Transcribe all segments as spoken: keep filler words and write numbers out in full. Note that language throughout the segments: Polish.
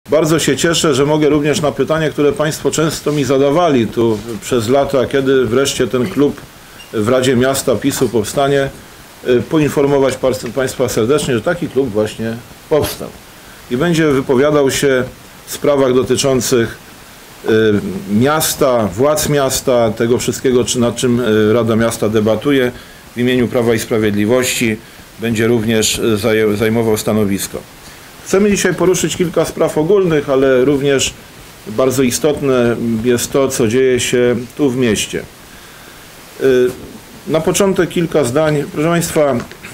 Bardzo się cieszę, że mogę również na pytania, które Państwo często mi zadawali tu przez lata, kiedy wreszcie ten klub w Radzie Miasta PiSu powstanie, poinformować Państwa serdecznie, że taki klub właśnie powstał i będzie wypowiadał się w sprawach dotyczących miasta, władz miasta, tego wszystkiego, nad czym Rada Miasta debatuje. W imieniu Prawa i Sprawiedliwości będzie również zajmował stanowisko. Chcemy dzisiaj poruszyć kilka spraw ogólnych, ale również bardzo istotne jest to, co dzieje się tu w mieście. Na początek kilka zdań. Proszę Państwa,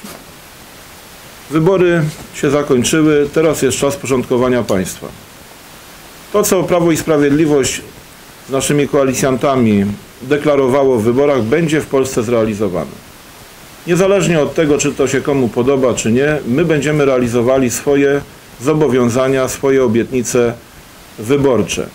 wybory się zakończyły, teraz jest czas porządkowania państwa. To, co Prawo i Sprawiedliwość z naszymi koalicjantami deklarowało w wyborach, będzie w Polsce zrealizowane. Niezależnie od tego, czy to się komu podoba, czy nie, my będziemy realizowali swoje zobowiązania, swoje obietnice wyborcze.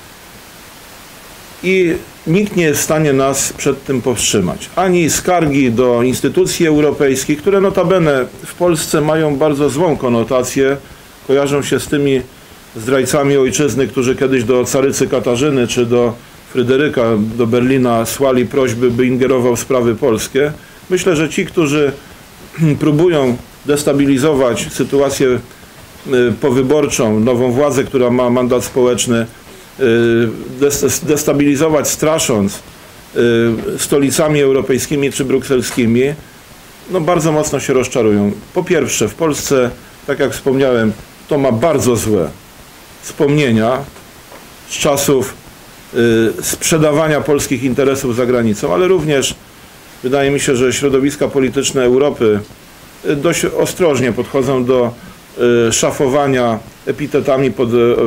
I nikt nie jest w stanie nas przed tym powstrzymać. Ani skargi do instytucji europejskich, które notabene w Polsce mają bardzo złą konotację, kojarzą się z tymi zdrajcami ojczyzny, którzy kiedyś do carycy Katarzyny czy do Fryderyka, do Berlina słali prośby, by ingerował w sprawy polskie. Myślę, że ci, którzy próbują destabilizować sytuację powyborczą, nową władzę, która ma mandat społeczny, destabilizować, strasząc stolicami europejskimi czy brukselskimi, no bardzo mocno się rozczarują. Po pierwsze, w Polsce, tak jak wspomniałem, to ma bardzo złe wspomnienia z czasów sprzedawania polskich interesów za granicą, ale również wydaje mi się, że środowiska polityczne Europy dość ostrożnie podchodzą do szafowania epitetami pod,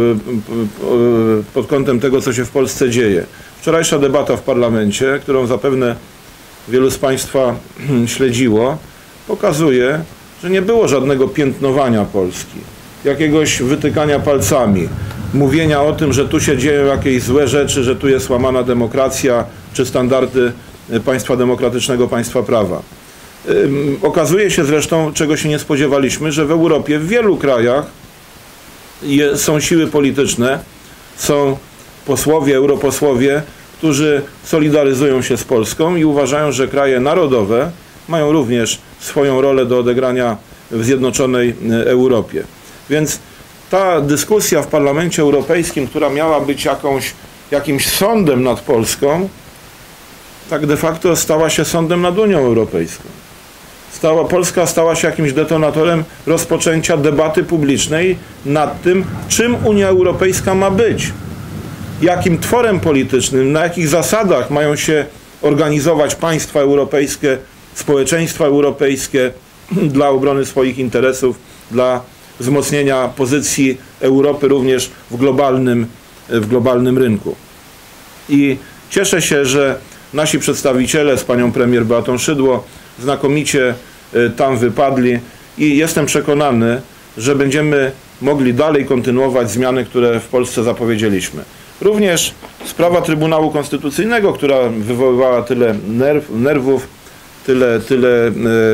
pod kątem tego, co się w Polsce dzieje. Wczorajsza debata w parlamencie, którą zapewne wielu z Państwa śledziło, pokazuje, że nie było żadnego piętnowania Polski, jakiegoś wytykania palcami, mówienia o tym, że tu się dzieją jakieś złe rzeczy, że tu jest łamana demokracja czy standardy państwa demokratycznego, państwa prawa. Okazuje się zresztą, czego się nie spodziewaliśmy, że w Europie, w wielu krajach je, są siły polityczne, są posłowie, europosłowie, którzy solidaryzują się z Polską i uważają, że kraje narodowe mają również swoją rolę do odegrania w zjednoczonej Europie. Więc ta dyskusja w Parlamencie Europejskim, która miała być jakąś, jakimś sądem nad Polską, tak de facto stała się sądem nad Unią Europejską. Stała, Polska stała się jakimś detonatorem rozpoczęcia debaty publicznej nad tym, czym Unia Europejska ma być. Jakim tworem politycznym, na jakich zasadach mają się organizować państwa europejskie, społeczeństwa europejskie dla obrony swoich interesów, dla wzmocnienia pozycji Europy również w globalnym, w globalnym rynku. I cieszę się, że nasi przedstawiciele z panią premier Beatą Szydło znakomicie tam wypadli i jestem przekonany, że będziemy mogli dalej kontynuować zmiany, które w Polsce zapowiedzieliśmy. Również sprawa Trybunału Konstytucyjnego, która wywoływała tyle nerw, nerwów, tyle, tyle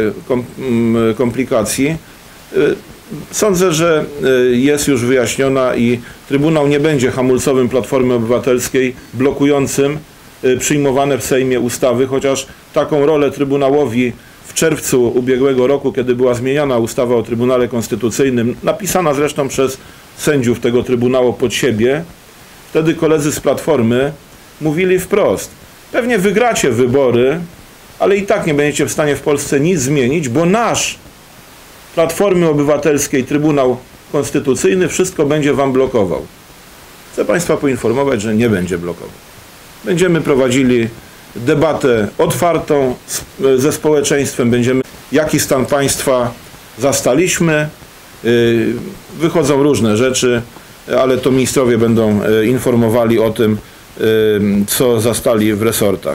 komplikacji, sądzę, że jest już wyjaśniona i Trybunał nie będzie hamulcowym Platformy Obywatelskiej blokującym przyjmowane w Sejmie ustawy, chociaż taką rolę Trybunałowi w czerwcu ubiegłego roku, kiedy była zmieniana ustawa o Trybunale Konstytucyjnym, napisana zresztą przez sędziów tego Trybunału pod siebie, wtedy koledzy z Platformy mówili wprost: pewnie wygracie wybory, ale i tak nie będziecie w stanie w Polsce nic zmienić, bo nasz Platformy Obywatelskiej Trybunał Konstytucyjny wszystko będzie wam blokował. Chcę Państwa poinformować, że nie będzie blokował. Będziemy prowadzili debatę otwartą ze społeczeństwem, będziemy, jaki stan państwa zastaliśmy. Wychodzą różne rzeczy, ale to ministrowie będą informowali o tym, co zastali w resortach.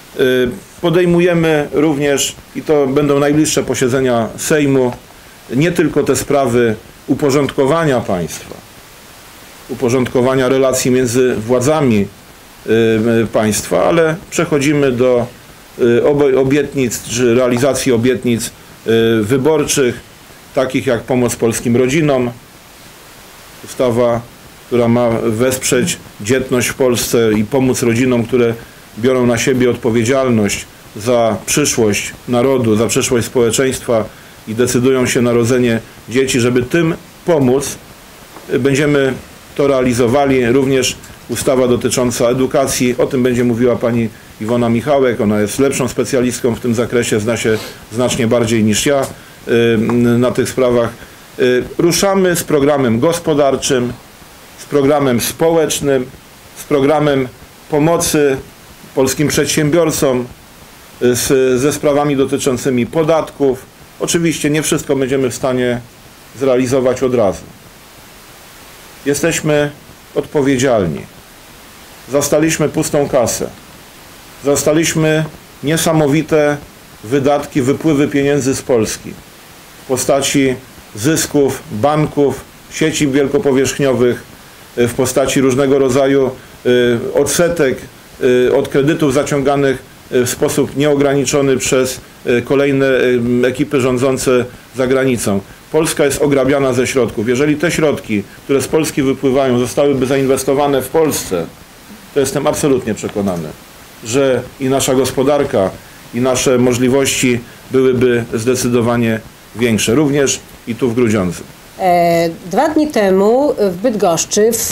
Podejmujemy również, i to będą najbliższe posiedzenia Sejmu, nie tylko te sprawy uporządkowania państwa, uporządkowania relacji między władzami państwa, ale przechodzimy do obietnic czy realizacji obietnic wyborczych, takich jak pomoc polskim rodzinom, ustawa która ma wesprzeć dzietność w Polsce i pomóc rodzinom, które biorą na siebie odpowiedzialność za przyszłość narodu, za przyszłość społeczeństwa i decydują się na rodzenie dzieci, żeby tym pomóc. Będziemy to realizowali. Również ustawa dotycząca edukacji, o tym będzie mówiła pani Iwona Michałek. Ona jest lepszą specjalistką w tym zakresie, zna się znacznie bardziej niż ja na tych sprawach. Ruszamy z programem gospodarczym, z programem społecznym, z programem pomocy polskim przedsiębiorcom, z, ze sprawami dotyczącymi podatków. Oczywiście nie wszystko będziemy w stanie zrealizować od razu. Jesteśmy odpowiedzialni. Zastaliśmy pustą kasę. Zastaliśmy niesamowite wydatki, wypływy pieniędzy z Polski w postaci zysków banków, sieci wielkopowierzchniowych, w postaci różnego rodzaju odsetek od kredytów zaciąganych w sposób nieograniczony przez kolejne ekipy rządzące za granicą. Polska jest ograbiana ze środków. Jeżeli te środki, które z Polski wypływają, zostałyby zainwestowane w Polsce, to jestem absolutnie przekonany, że i nasza gospodarka, i nasze możliwości byłyby zdecydowanie większe, również i tu w Grudziądzu. Dwa dni temu w Bydgoszczy, w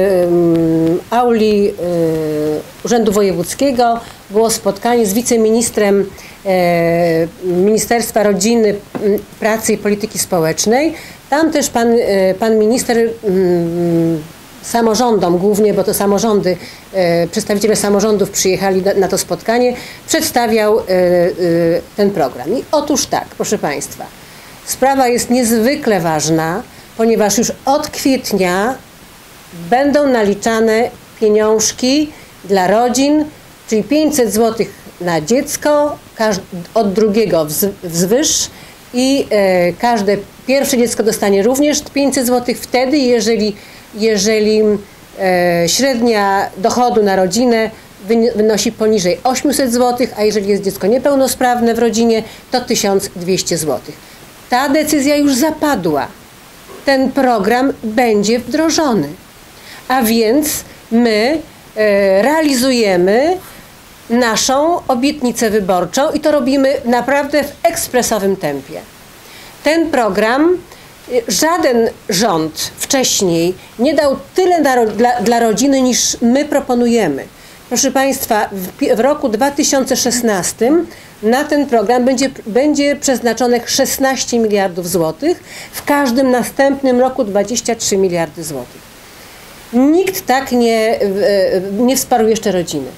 auli Urzędu Wojewódzkiego było spotkanie z wiceministrem Ministerstwa Rodziny, Pracy i Polityki Społecznej. Tam też pan, pan minister samorządom głównie, bo to samorządy, przedstawiciele samorządów przyjechali na to spotkanie, przedstawiał ten program. I otóż tak, proszę Państwa, sprawa jest niezwykle ważna, ponieważ już od kwietnia będą naliczane pieniążki dla rodzin, czyli pięćset złotych na dziecko, od drugiego wzwyż i e, każde pierwsze dziecko dostanie również pięćset złotych wtedy, jeżeli, jeżeli e, średnia dochodu na rodzinę wynosi poniżej osiemset złotych, a jeżeli jest dziecko niepełnosprawne w rodzinie, to tysiąc dwieście złotych. Ta decyzja już zapadła. Ten program będzie wdrożony. A więc my e, realizujemy naszą obietnicę wyborczą i to robimy naprawdę w ekspresowym tempie. Ten program, żaden rząd wcześniej nie dał tyle dla, dla, dla rodziny, niż my proponujemy. Proszę Państwa, w, w roku dwa tysiące szesnastym na ten program będzie, będzie przeznaczonych szesnaście miliardów złotych, w każdym następnym roku dwadzieścia trzy miliardy złotych. Nikt tak nie, nie wsparł jeszcze rodziny.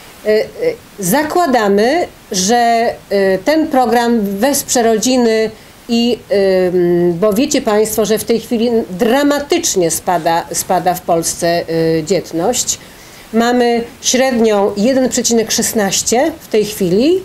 Zakładamy, że ten program wesprze rodziny i, bo wiecie Państwo, że w tej chwili dramatycznie spada, spada w Polsce dzietność. Mamy średnią jeden przecinek szesnaście w tej chwili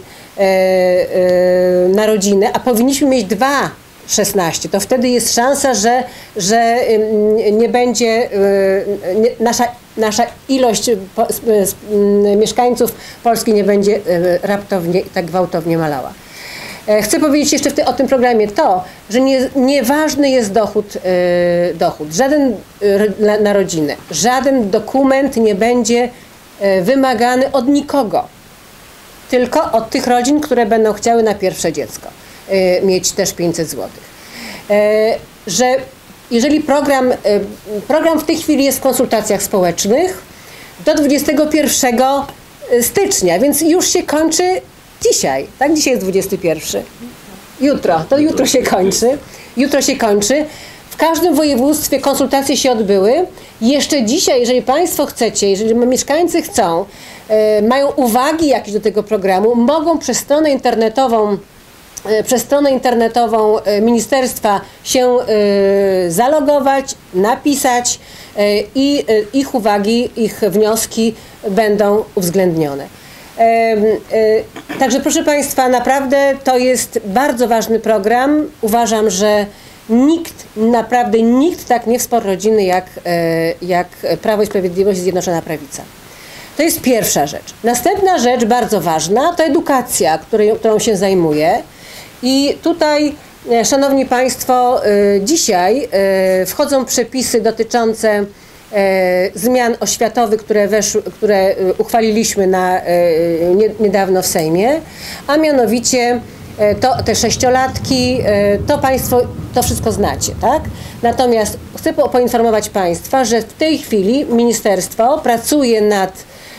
na rodzinę, a powinniśmy mieć dwa przecinek szesnaście. To wtedy jest szansa, że, że nie będzie nie, nasza, nasza ilość po, mieszkańców Polski nie będzie raptownie i tak gwałtownie malała. Chcę powiedzieć jeszcze w ty, o tym programie to, że nie, nieważny jest dochód, yy, dochód, żaden yy, na rodzinę, żaden dokument nie będzie yy, wymagany od nikogo, tylko od tych rodzin, które będą chciały na pierwsze dziecko yy, mieć też pięćset złotych. Yy, że jeżeli program, yy, program w tej chwili jest w konsultacjach społecznych do dwudziestego pierwszego stycznia, więc już się kończy dzisiaj, tak? Dzisiaj jest dwudziesty pierwszy. Jutro, to jutro się kończy. Jutro się kończy. W każdym województwie konsultacje się odbyły. Jeszcze dzisiaj, jeżeli Państwo chcecie, jeżeli mieszkańcy chcą, e, mają uwagi jakieś do tego programu, mogą przez stronę internetową, e, przez stronę internetową ministerstwa się e, zalogować, napisać e, i e, ich uwagi, ich wnioski będą uwzględnione. Także proszę Państwa, naprawdę to jest bardzo ważny program. Uważam, że nikt, naprawdę nikt tak nie wsparł rodziny jak, jak Prawo i Sprawiedliwość i Zjednoczona Prawica. To jest pierwsza rzecz. Następna rzecz bardzo ważna to edukacja, której, którą się zajmuję. I tutaj, Szanowni Państwo, dzisiaj wchodzą przepisy dotyczące zmian oświatowych, które, weszły, które uchwaliliśmy na, nie, niedawno w Sejmie, a mianowicie to, te sześciolatki, to Państwo to wszystko znacie, tak? Natomiast chcę po, poinformować Państwa, że w tej chwili Ministerstwo pracuje nad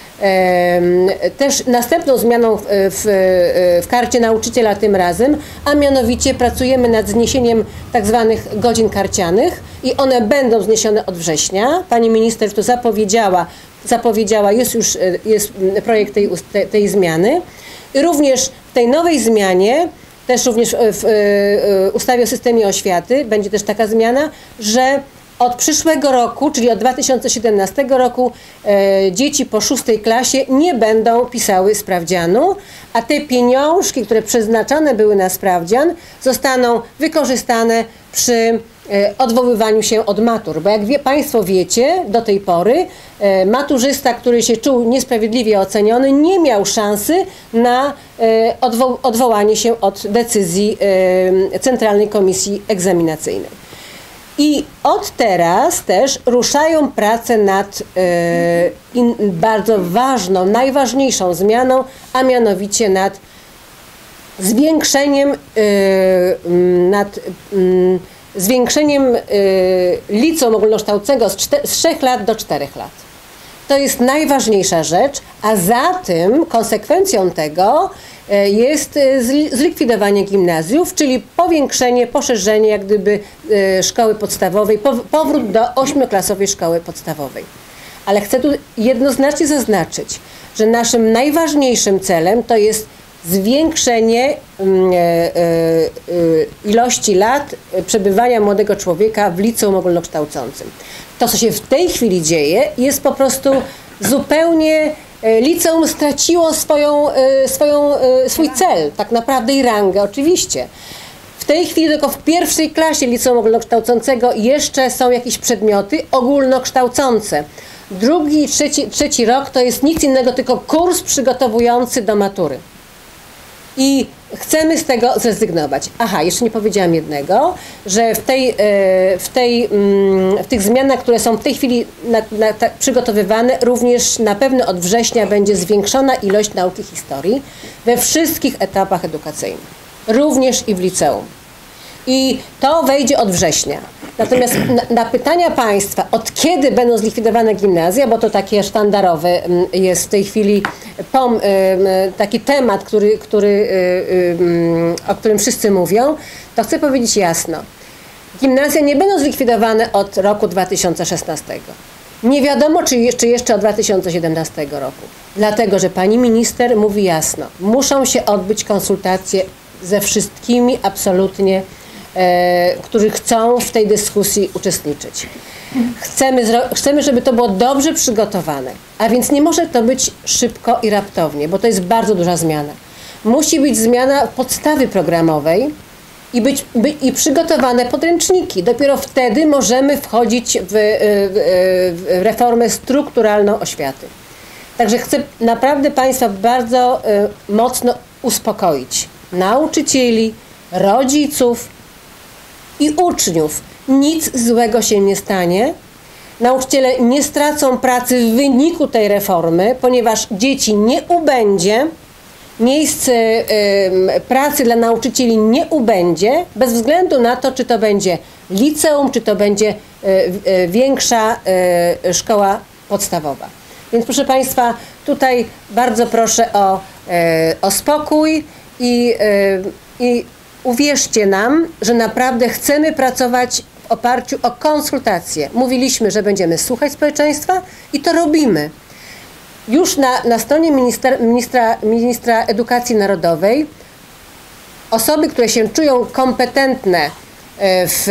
też następną zmianą w, w karcie nauczyciela tym razem, a mianowicie pracujemy nad zniesieniem tak zwanych godzin karcianych i one będą zniesione od września. Pani minister to zapowiedziała, zapowiedziała jest już jest projekt tej, tej zmiany. I również w tej nowej zmianie, też również w ustawie o systemie oświaty będzie też taka zmiana, że od przyszłego roku, czyli od dwa tysiące siedemnastego roku, e, dzieci po szóstej klasie nie będą pisały sprawdzianu, a te pieniążki, które przeznaczone były na sprawdzian, zostaną wykorzystane przy e, odwoływaniu się od matur. Bo jak wie, Państwo wiecie, do tej pory e, maturzysta, który się czuł niesprawiedliwie oceniony, nie miał szansy na e, odwo odwołanie się od decyzji e, Centralnej Komisji Egzaminacyjnej. I od teraz też ruszają prace nad e, in, bardzo ważną, najważniejszą zmianą, a mianowicie nad zwiększeniem, e, nad m, zwiększeniem e, liceum ogólnokształcącego z, z trzech lat do czterech lat. To jest najważniejsza rzecz, a za tym konsekwencją tego jest zlikwidowanie gimnazjów, czyli powiększenie, poszerzenie jak gdyby szkoły podstawowej, powrót do ośmioklasowej szkoły podstawowej. Ale chcę tu jednoznacznie zaznaczyć, że naszym najważniejszym celem to jest zwiększenie ilości lat przebywania młodego człowieka w liceum ogólnokształcącym. To, co się w tej chwili dzieje, jest po prostu zupełnie... Liceum straciło swoją, swoją, swój cel, tak naprawdę i rangę, oczywiście. W tej chwili tylko w pierwszej klasie liceum ogólnokształcącego jeszcze są jakieś przedmioty ogólnokształcące. Drugi i trzeci, trzeci rok to jest nic innego, tylko kurs przygotowujący do matury. I chcemy z tego zrezygnować. Aha, jeszcze nie powiedziałam jednego, że w, tej, w, tej, w tych zmianach, które są w tej chwili na, na, ta, przygotowywane, również na pewno od września będzie zwiększona ilość nauki historii we wszystkich etapach edukacyjnych, również i w liceum. I to wejdzie od września. Natomiast na, na pytania Państwa, od kiedy będą zlikwidowane gimnazja, bo to takie sztandarowe jest w tej chwili pom, taki temat, który, który, o którym wszyscy mówią, to chcę powiedzieć jasno. Gimnazja nie będą zlikwidowane od roku dwa tysiące szesnastego. Nie wiadomo, czy jeszcze, jeszcze od dwa tysiące siedemnastego roku. Dlatego, że pani minister mówi jasno, muszą się odbyć konsultacje ze wszystkimi absolutnie, E, którzy chcą w tej dyskusji uczestniczyć. Chcemy, chcemy, żeby to było dobrze przygotowane, a więc nie może to być szybko i raptownie, bo to jest bardzo duża zmiana. Musi być zmiana podstawy programowej i być by, i przygotowane podręczniki. Dopiero wtedy możemy wchodzić w, w, w reformę strukturalną oświaty. Także chcę naprawdę Państwa bardzo y, mocno uspokoić. Nauczycieli, rodziców i uczniów. Nic złego się nie stanie. Nauczyciele nie stracą pracy w wyniku tej reformy, ponieważ dzieci nie ubędzie, miejsce y, pracy dla nauczycieli nie ubędzie, bez względu na to, czy to będzie liceum, czy to będzie y, y, większa y, szkoła podstawowa. Więc proszę Państwa, tutaj bardzo proszę o, y, o spokój i, y, i uwierzcie nam, że naprawdę chcemy pracować w oparciu o konsultacje. Mówiliśmy, że będziemy słuchać społeczeństwa i to robimy. Już na, na stronie minister, ministra, ministra Edukacji Narodowej osoby, które się czują kompetentne, w,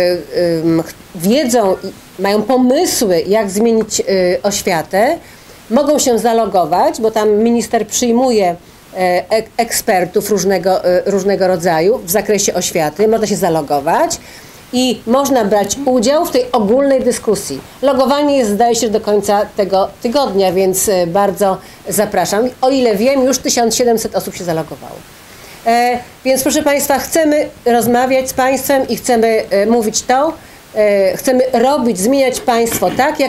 wiedzą i mają pomysły, jak zmienić oświatę, mogą się zalogować, bo tam minister przyjmuje ekspertów różnego, różnego rodzaju w zakresie oświaty, można się zalogować i można brać udział w tej ogólnej dyskusji. Logowanie jest, zdaje się, do końca tego tygodnia, więc bardzo zapraszam. O ile wiem, już tysiąc siedemset osób się zalogowało. E, więc proszę Państwa, chcemy rozmawiać z Państwem i chcemy e, mówić to, e, chcemy robić, zmieniać państwo tak, jak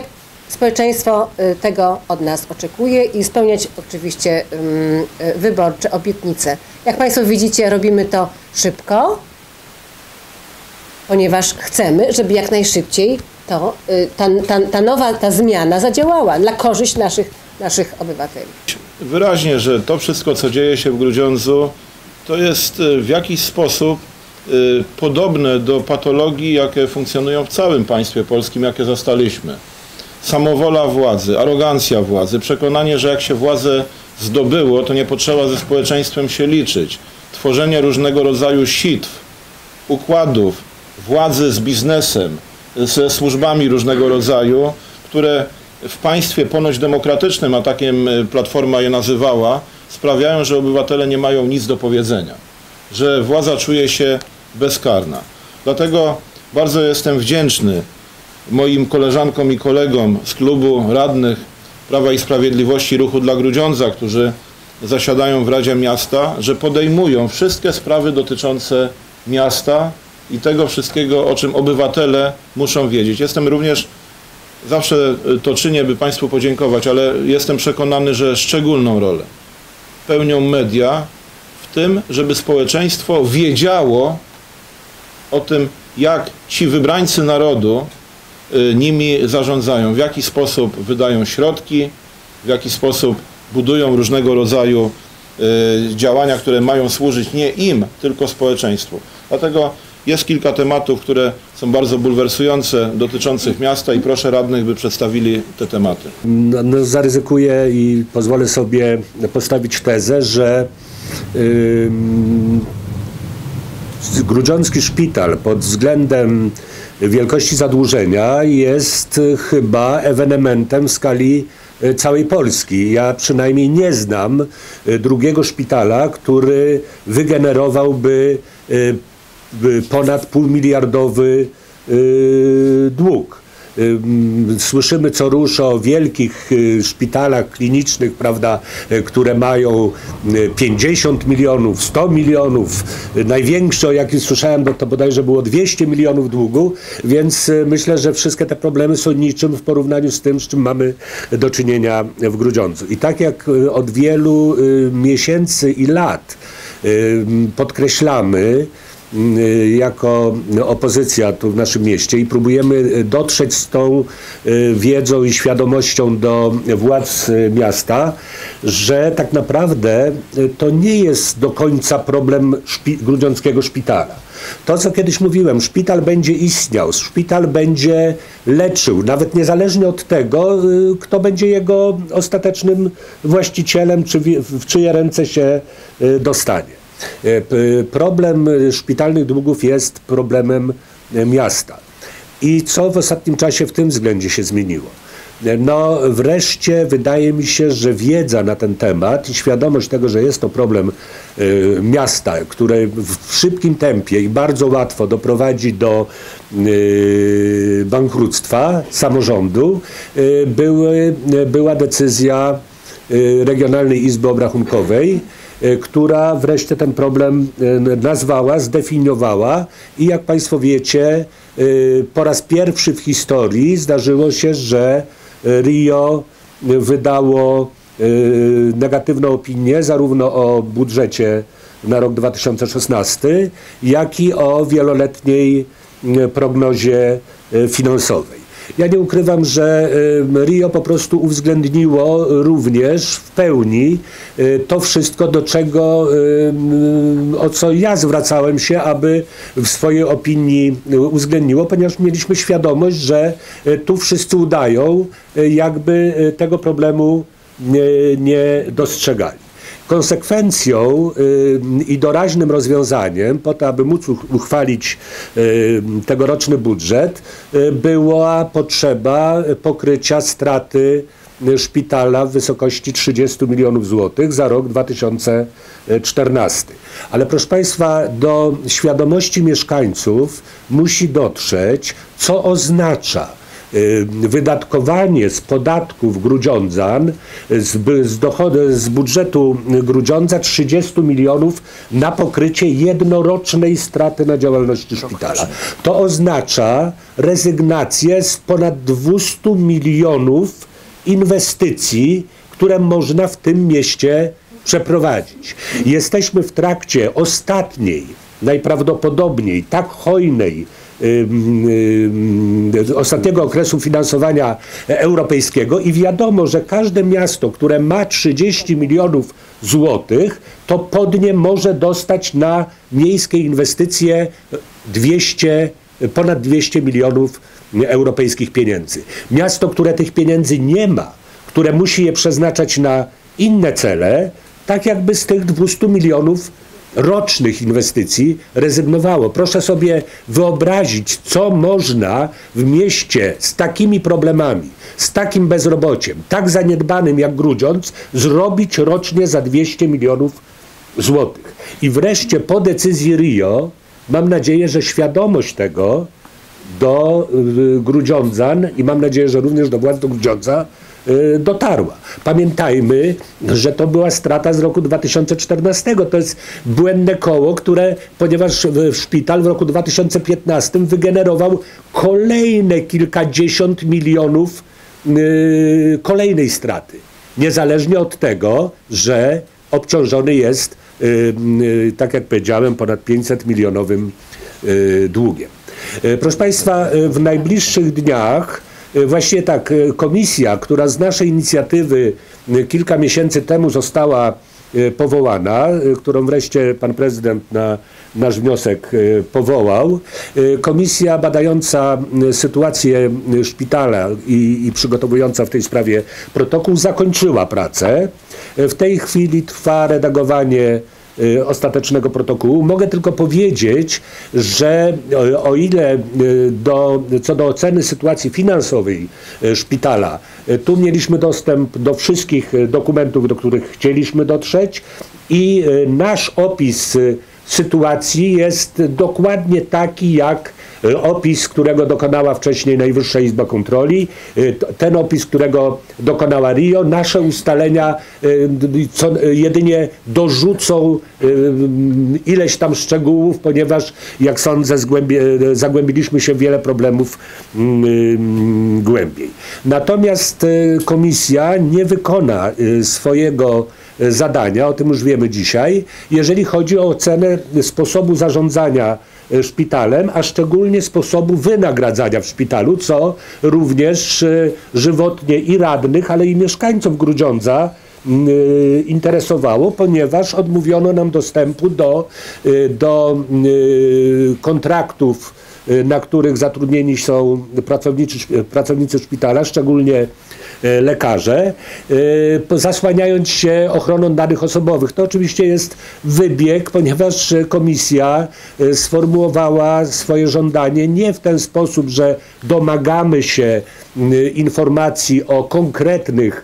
społeczeństwo tego od nas oczekuje i spełniać oczywiście wyborcze obietnice. Jak Państwo widzicie, robimy to szybko, ponieważ chcemy, żeby jak najszybciej to, ta, ta, ta nowa, ta zmiana zadziałała na korzyść naszych, naszych obywateli. Wyraźnie, że to wszystko, co dzieje się w Grudziądzu, to jest w jakiś sposób y, podobne do patologii, jakie funkcjonują w całym państwie polskim, jakie zastaliśmy. Samowola władzy, arogancja władzy, przekonanie, że jak się władzę zdobyło, to nie potrzeba ze społeczeństwem się liczyć. Tworzenie różnego rodzaju sitw, układów, władzy z biznesem, ze służbami różnego rodzaju, które w państwie ponoć demokratycznym, a takim Platforma je nazywała, sprawiają, że obywatele nie mają nic do powiedzenia, że władza czuje się bezkarna. Dlatego bardzo jestem wdzięczny moim koleżankom i kolegom z klubu radnych Prawa i Sprawiedliwości Ruchu dla Grudziądza, którzy zasiadają w Radzie Miasta, że podejmują wszystkie sprawy dotyczące miasta i tego wszystkiego, o czym obywatele muszą wiedzieć. Jestem również, zawsze to czynię, by Państwu podziękować, ale jestem przekonany, że szczególną rolę pełnią media w tym, żeby społeczeństwo wiedziało o tym, jak ci wybrańcy narodu nimi zarządzają, w jaki sposób wydają środki, w jaki sposób budują różnego rodzaju działania, które mają służyć nie im, tylko społeczeństwu. Dlatego jest kilka tematów, które są bardzo bulwersujące, dotyczących miasta i proszę radnych, by przedstawili te tematy. No, no, zaryzykuję i pozwolę sobie postawić tezę, że yy, grudziącki szpital pod względem wielkości zadłużenia jest chyba ewenementem w skali całej Polski. Ja przynajmniej nie znam drugiego szpitala, który wygenerowałby ponad półmiliardowy dług. Słyszymy co rusz o wielkich szpitalach klinicznych, prawda, które mają pięćdziesiąt milionów, sto milionów. Największy, o jakim słyszałem, to bodajże było dwieście milionów długu, więc myślę, że wszystkie te problemy są niczym w porównaniu z tym, z czym mamy do czynienia w Grudziądzu. I tak jak od wielu miesięcy i lat podkreślamy, jako opozycja tu w naszym mieście i próbujemy dotrzeć z tą wiedzą i świadomością do władz miasta, że tak naprawdę to nie jest do końca problem szpi- grudziąckiego szpitala. To, co kiedyś mówiłem, szpital będzie istniał, szpital będzie leczył, nawet niezależnie od tego, kto będzie jego ostatecznym właścicielem, czy w czyje ręce się dostanie. Problem szpitalnych długów jest problemem miasta. I co w ostatnim czasie w tym względzie się zmieniło? No wreszcie wydaje mi się, że wiedza na ten temat i świadomość tego, że jest to problem y, miasta, które w szybkim tempie i bardzo łatwo doprowadzi do y, bankructwa samorządu, y, były, y, była decyzja y, Regionalnej Izby Obrachunkowej, która wreszcie ten problem nazwała, zdefiniowała i jak Państwo wiecie, po raz pierwszy w historii zdarzyło się, że R I O wydało negatywną opinię zarówno o budżecie na rok dwa tysiące szesnasty, jak i o wieloletniej prognozie finansowej. Ja nie ukrywam, że R I O po prostu uwzględniło również w pełni to wszystko, do czego, o co ja zwracałem się, aby w swojej opinii uwzględniło, ponieważ mieliśmy świadomość, że tu wszyscy udają, jakby tego problemu nie, nie dostrzegali. Konsekwencją y, i doraźnym rozwiązaniem po to, aby móc uchwalić y, tegoroczny budżet, y, była potrzeba pokrycia straty szpitala w wysokości trzydziestu milionów złotych za rok dwa tysiące czternasty. Ale proszę Państwa, do świadomości mieszkańców musi dotrzeć, co oznacza wydatkowanie z podatków Grudziądzan, z, z, dochody, z budżetu Grudziądza trzydzieści milionów na pokrycie jednorocznej straty na działalności szpitala. To oznacza rezygnację z ponad dwustu milionów inwestycji, które można w tym mieście przeprowadzić. Jesteśmy w trakcie ostatniej, najprawdopodobniej tak hojnej, Yy, yy, ostatniego okresu finansowania europejskiego i wiadomo, że każde miasto, które ma trzydzieści milionów złotych, to pod nie może dostać na miejskie inwestycje dwieście, ponad dwieście milionów europejskich pieniędzy. Miasto, które tych pieniędzy nie ma, które musi je przeznaczać na inne cele, tak jakby z tych dwustu milionów rocznych inwestycji rezygnowało. Proszę sobie wyobrazić, co można w mieście z takimi problemami, z takim bezrobociem, tak zaniedbanym jak Grudziądz, zrobić rocznie za dwieście milionów złotych. I wreszcie po decyzji Rio mam nadzieję, że świadomość tego do y, Grudziądzan i mam nadzieję, że również do władz do Grudziądza y, dotarła. Pamiętajmy, że to była strata z roku dwa tysiące czternastego. To jest błędne koło, które, ponieważ w, szpital w roku dwa tysiące piętnastym wygenerował kolejne kilkadziesiąt milionów y, kolejnej straty. Niezależnie od tego, że obciążony jest, y, y, tak jak powiedziałem, ponad pięćset milionowym y, długiem. Proszę Państwa, w najbliższych dniach, właśnie tak, komisja, która z naszej inicjatywy kilka miesięcy temu została powołana, którą wreszcie pan prezydent na nasz wniosek powołał, komisja badająca sytuację szpitala i, i przygotowująca w tej sprawie protokół zakończyła pracę. W tej chwili trwa redagowanie ostatecznego protokołu. Mogę tylko powiedzieć, że o ile do, co do oceny sytuacji finansowej szpitala, tu mieliśmy dostęp do wszystkich dokumentów, do których chcieliśmy dotrzeć i nasz opis sytuacji jest dokładnie taki jak opis, którego dokonała wcześniej Najwyższa Izba Kontroli, ten opis, którego dokonała Rio, nasze ustalenia co jedynie dorzucą ileś tam szczegółów, ponieważ jak sądzę zagłębiliśmy się w wiele problemów głębiej. Natomiast komisja nie wykona swojego zadania, o tym już wiemy dzisiaj, jeżeli chodzi o ocenę sposobu zarządzania szpitalem, a szczególnie sposobu wynagradzania w szpitalu, co również żywotnie i radnych, ale i mieszkańców Grudziądza interesowało, ponieważ odmówiono nam dostępu do, do kontraktów, na których zatrudnieni są pracownicy, pracownicy szpitala, szczególnie lekarze, zasłaniając się ochroną danych osobowych. To oczywiście jest wybieg, ponieważ komisja sformułowała swoje żądanie nie w ten sposób, że domagamy się informacji o konkretnych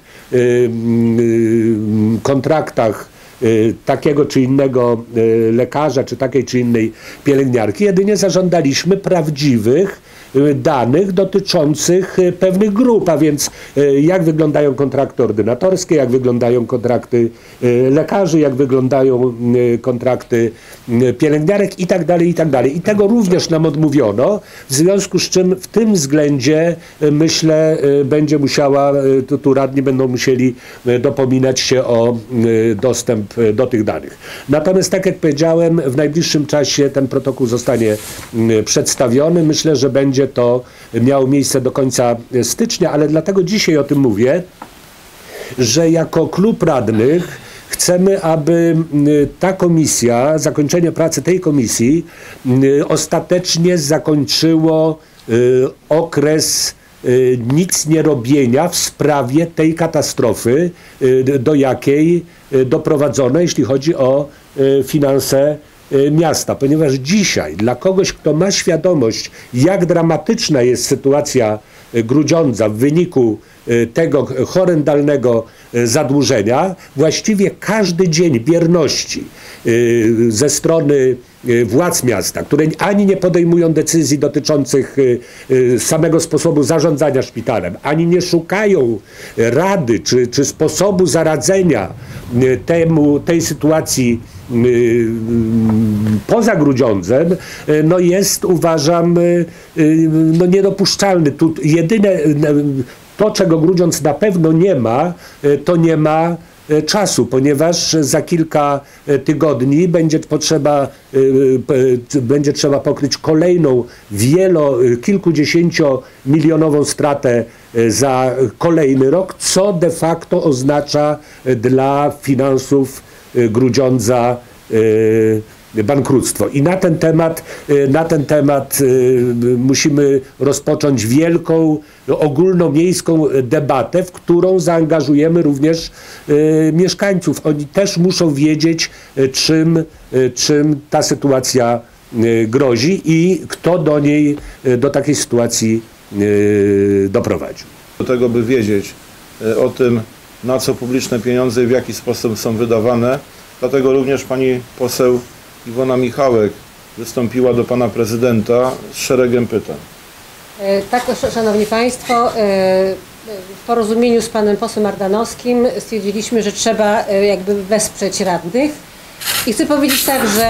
kontraktach takiego czy innego lekarza, czy takiej czy innej pielęgniarki. Jedynie zażądaliśmy prawdziwych danych dotyczących pewnych grup, a więc jak wyglądają kontrakty ordynatorskie, jak wyglądają kontrakty lekarzy, jak wyglądają kontrakty pielęgniarek i tak dalej, i tak dalej. I tego również nam odmówiono, w związku z czym w tym względzie myślę będzie musiała, tu, tu radni będą musieli dopominać się o dostęp do tych danych. Natomiast tak jak powiedziałem, w najbliższym czasie ten protokół zostanie przedstawiony. Myślę, że będzie to miało miejsce do końca stycznia, ale dlatego dzisiaj o tym mówię, że jako klub radnych chcemy, aby ta komisja, zakończenie pracy tej komisji ostatecznie zakończyło okres nic nie robienia w sprawie tej katastrofy, do jakiej doprowadzono, jeśli chodzi o finanse miasta, ponieważ dzisiaj dla kogoś, kto ma świadomość, jak dramatyczna jest sytuacja Grudziądza w wyniku tego horrendalnego zadłużenia, właściwie każdy dzień bierności ze strony władz miasta, które ani nie podejmują decyzji dotyczących samego sposobu zarządzania szpitalem, ani nie szukają rady czy, czy sposobu zaradzenia temu, tej sytuacji poza Grudziądzem, no jest, uważam, no niedopuszczalny. Tu jedyne to, czego Grudziądz na pewno nie ma, to nie ma czasu, ponieważ za kilka tygodni będzie potrzeba, będzie trzeba pokryć kolejną wielo, kilkudziesięciomilionową stratę za kolejny rok, co de facto oznacza dla finansów Grudziądza bankructwo. I na ten temat, na ten temat musimy rozpocząć wielką, ogólnomiejską debatę, w którą zaangażujemy również mieszkańców. Oni też muszą wiedzieć, czym, czym ta sytuacja grozi i kto do niej, do takiej sytuacji doprowadził. Do tego, by wiedzieć o tym, na co publiczne pieniądze i w jaki sposób są wydawane, dlatego również pani poseł Iwona Michałek wystąpiła do pana prezydenta z szeregiem pytań. Tak, szanowni państwo, w porozumieniu z panem posłem Ardanowskim stwierdziliśmy, że trzeba jakby wesprzeć radnych. I chcę powiedzieć tak, że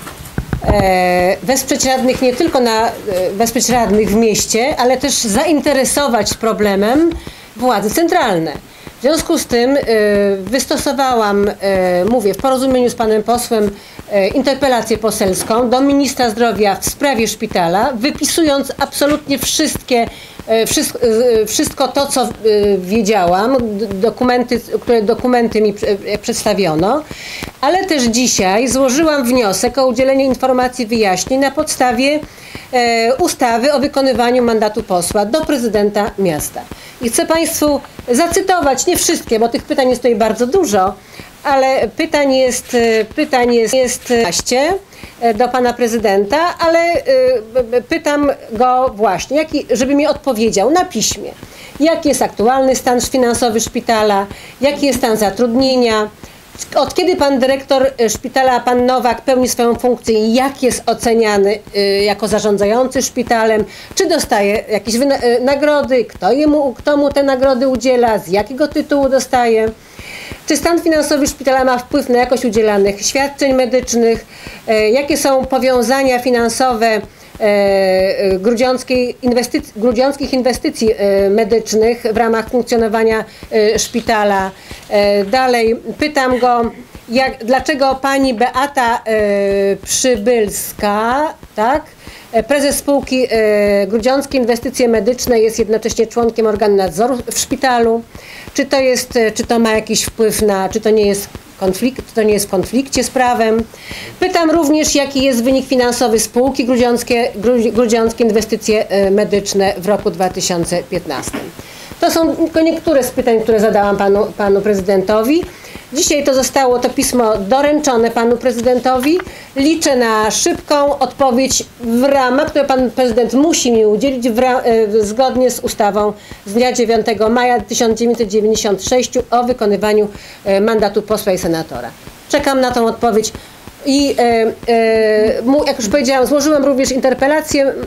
wesprzeć radnych nie tylko na wesprzeć radnych w mieście, ale też zainteresować problemem władze centralne. W związku z tym wystosowałam, mówię, w porozumieniu z panem posłem interpelację poselską do ministra zdrowia w sprawie szpitala, wypisując absolutnie wszystkie, wszystko to, co wiedziałam, dokumenty, które dokumenty mi przedstawiono, ale też dzisiaj złożyłam wniosek o udzielenie informacji, wyjaśnień na podstawie ustawy o wykonywaniu mandatu posła do prezydenta miasta. I chcę państwu zacytować, nie wszystkie, bo tych pytań jest tutaj bardzo dużo, ale pytań jest, pytań jest, jest do pana prezydenta, ale pytam go właśnie, jaki, żeby mi odpowiedział na piśmie, jaki jest aktualny stan finansowy szpitala, jaki jest stan zatrudnienia, od kiedy pan dyrektor szpitala, pan Nowak, pełni swoją funkcję i jak jest oceniany jako zarządzający szpitalem, czy dostaje jakieś nagrody, kto, jemu, kto mu te nagrody udziela, z jakiego tytułu dostaje. Czy stan finansowy szpitala ma wpływ na jakość udzielanych świadczeń medycznych? Jakie są powiązania finansowe grudziąckiej inwestycji, grudziąckich inwestycji medycznych w ramach funkcjonowania szpitala? Dalej pytam go, jak, dlaczego pani Beata Przybylska, tak? Prezes spółki Grudziąckie Inwestycje Medyczne jest jednocześnie członkiem organu nadzoru w szpitalu. Czy to jest, czy to ma jakiś wpływ na, czy to nie jest konflikt, czy to nie jest w konflikcie z prawem? Pytam również, jaki jest wynik finansowy spółki Grudziąckie, Grudziąckie Inwestycje Medyczne w roku dwa tysiące piętnastym. To są tylko niektóre z pytań, które zadałam panu, panu prezydentowi. Dzisiaj to zostało, to pismo doręczone panu prezydentowi. Liczę na szybką odpowiedź w ramach, które pan prezydent musi mi udzielić w ram, zgodnie z ustawą z dnia dziewiątego maja tysiąc dziewięćset dziewięćdziesiątego szóstego o wykonywaniu mandatu posła i senatora. Czekam na tą odpowiedź. I e, e, jak już powiedziałam, złożyłam również interpelację e,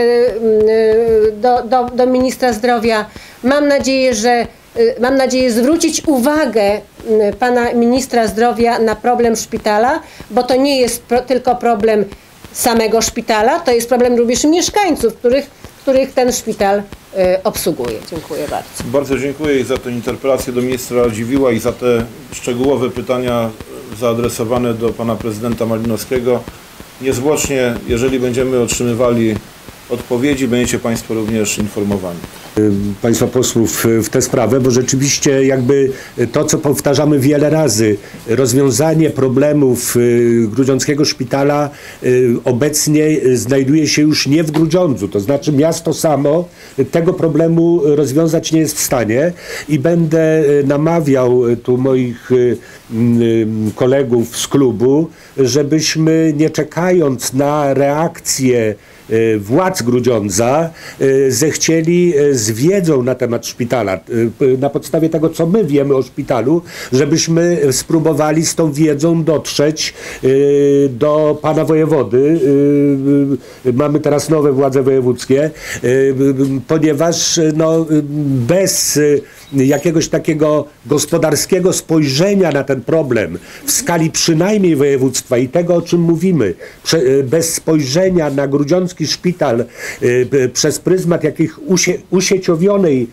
e, do, do, do ministra zdrowia. Mam nadzieję, że e, mam nadzieję zwrócić uwagę e, pana ministra zdrowia na problem szpitala, bo to nie jest pro, tylko problem samego szpitala, to jest problem również mieszkańców, których, których ten szpital e, obsługuje. Dziękuję bardzo. Bardzo dziękuję za tę interpelację do ministra Radziwiłła i za te szczegółowe pytania zaadresowane do pana prezydenta Malinowskiego. Niezwłocznie, jeżeli będziemy otrzymywali odpowiedzi, będziecie państwo również informowani. Państwa posłów w tę sprawę, bo rzeczywiście jakby to, co powtarzamy wiele razy, rozwiązanie problemów Grudziąckiego Szpitala obecnie znajduje się już nie w Grudziądzu, to znaczy miasto samo tego problemu rozwiązać nie jest w stanie i będę namawiał tu moich kolegów z klubu, żebyśmy nie czekając na reakcję władz Grudziądza zechcieli z wiedzą na temat szpitala, na podstawie tego, co my wiemy o szpitalu, żebyśmy spróbowali z tą wiedzą dotrzeć do pana wojewody. Mamy teraz nowe władze wojewódzkie, ponieważ no, bez jakiegoś takiego gospodarskiego spojrzenia na ten problem w skali przynajmniej województwa i tego, o czym mówimy, bez spojrzenia na grudziącki szpital przez pryzmat jakiejś usieciowionej